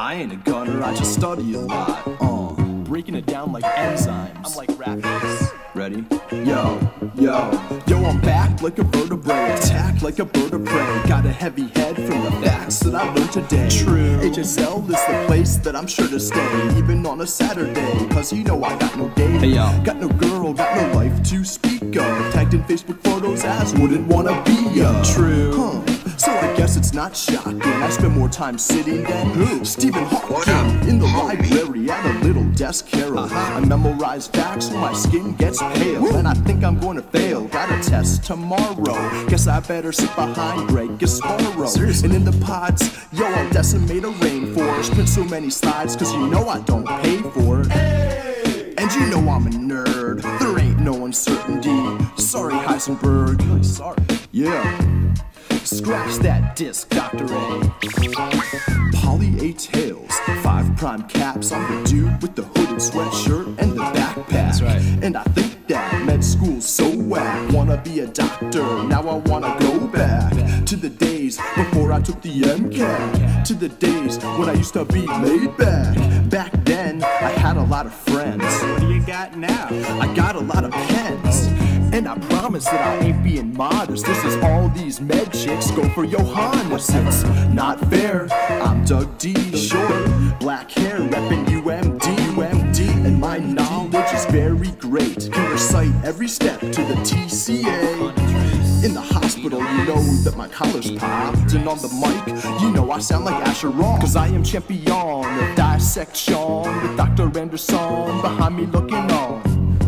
I ain't a gunner, I just study a lot. Breaking it down like enzymes. I'm like rappers. Ready? Yo, I'm back like a vertebrae, attack like a bird of prey. Got a heavy head from the facts that I learned today. True. HSL is the place that I'm sure to stay, even on a Saturday, cause you know I got no day. Hey, yo. Got no girl, got no life to speak of. Tagged in Facebook photos as wouldn't wanna be of. True. So I guess it's not shocking I spend more time sitting than Stephen Hawking in the library at a little desk hero. I memorize facts so my skin gets pale, and I think I'm going to fail. Got a test tomorrow. Guess I better sit behind Greg Gasparro. And in the pods, yo, I'll decimate a rainforest. Print so many slides cause you know I don't pay for it. And you know I'm a nerd. There ain't no uncertainty. Sorry, Heisenberg. Really sorry. Yeah. Scratch that disc, Dr. A. Poly A tails, 5 prime caps. I'm the dude with the hooded sweatshirt and the backpack. That's right. And I think that med school's so whack. Wanna be a doctor, now I wanna go back to the days before I took the MCAT. To the days when I used to be laid back. Back then, I had a lot of friends. What do you got now? I got a lot of pens. And I promise that I ain't being modest. This is all these med chicks go for Johannes. It's not fair. I'm Doug D. Short, black hair, reppin' UMD. And my knowledge is very great. Can recite every step to the TCA. In the hospital, you know that my collar's popped. And on the mic, you know I sound like Asher Roth. Cause I am champion of dissection with Dr. Anderson behind me looking on.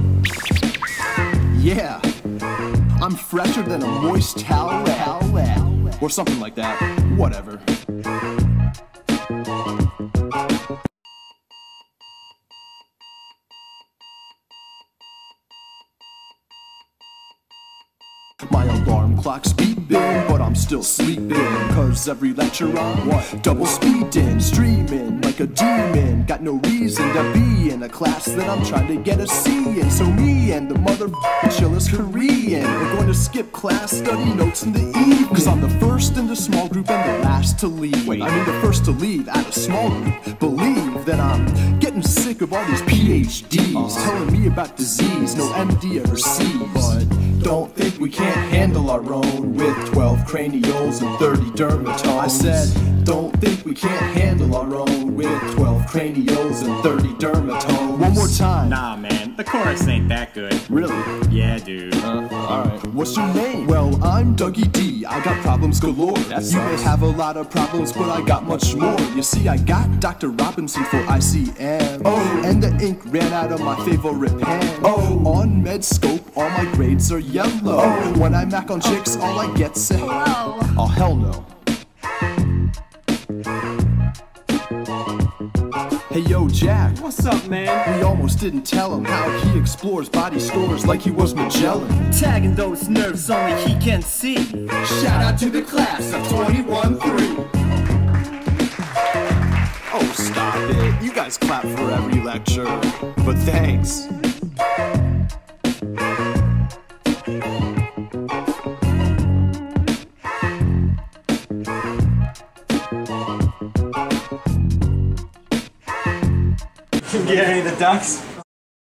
Yeah, I'm fresher than a moist towelette, or something like that, whatever. My alarm clock's beeping, but I'm still sleeping. Cause every lecture I'm double speeding, streaming like a demon. Got no reason to be in a class that I'm trying to get a C in. So me and the chillest Korean, we're going to skip class, study notes in the evening. Cause I'm the first in the small group and the last to leave. I mean the first to leave at a small group. Believe that I'm getting sick of all these PhDs telling me about disease no MD ever sees. But don't think we can't handle our own with 12 cranials and 30 dermatomes. I said, don't think we can't handle our own with 12 cranials and 30 dermatomes. One more time. Nah, man, the chorus ain't that good. Really? Yeah, dude. Alright. What's your name? Well, I'm Dougie D. I got problems galore. You may have a lot of problems, but I got much more. You see, I got Dr. Robinson for ICM. And the ink ran out of my favorite pen. On Medscope, all my grades are yellow. When I mac on chicks, all I get's a hello. Oh, hell no. Hey yo, Jack. What's up, man? We almost didn't tell him how he explores body stores like he was Magellan. Tagging those nerves only he can see. Shout out to the class of 21-3. Oh, stop it. You guys clap for every lecture. But thanks. Gary the Ducks.